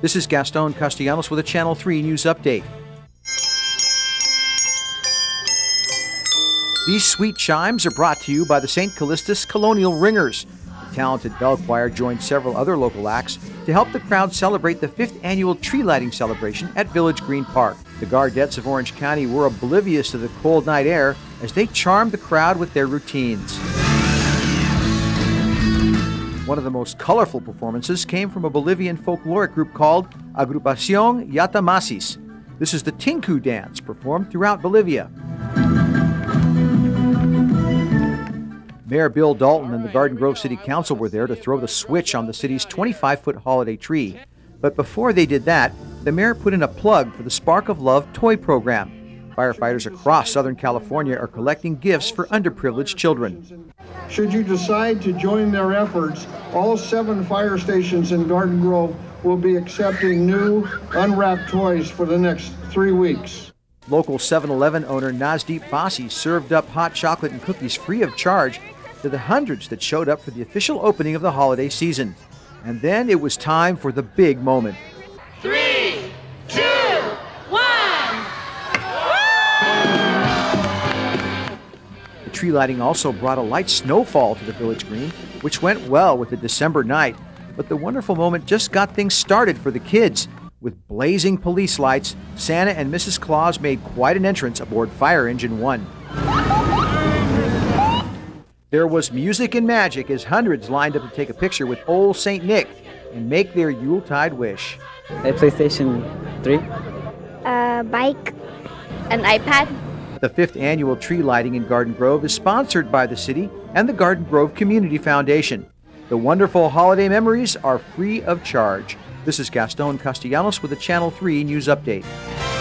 This is Gaston Castellanos with a Channel 3 News Update. These sweet chimes are brought to you by the St. Callistus Colonial Ringers. The talented bell choir joined several other local acts to help the crowd celebrate the 5th annual tree lighting celebration at Village Green Park. The Gardettes of Orange County were oblivious to the cold night air as they charmed the crowd with their routines. One of the most colorful performances came from a Bolivian folkloric group called Agrupación Yatamasis. This is the Tinku dance performed throughout Bolivia. Mayor Bill Dalton and the Garden Grove City Council were there to throw the switch on the city's 25-foot holiday tree. But before they did that, the mayor put in a plug for the Spark of Love toy program. Firefighters across Southern California are collecting gifts for underprivileged children. Should you decide to join their efforts, all 7 fire stations in Garden Grove will be accepting new unwrapped toys for the next 3 weeks. Local 7-Eleven owner Nazdeep Basi served up hot chocolate and cookies free of charge to the hundreds that showed up for the official opening of the holiday season. And then it was time for the big moment. 3, 2, 1! The tree lighting also brought a light snowfall to the Village Green, which went well with the December night. But the wonderful moment just got things started for the kids. With blazing police lights, Santa and Mrs. Claus made quite an entrance aboard Fire Engine 1. There was music and magic as hundreds lined up to take a picture with Old St. Nick and make their Yuletide wish. A PlayStation 3. A bike. An iPad. The 5th annual tree lighting in Garden Grove is sponsored by the city and the Garden Grove Community Foundation. The wonderful holiday memories are free of charge. This is Gaston Castellanos with a Channel 3 News Update.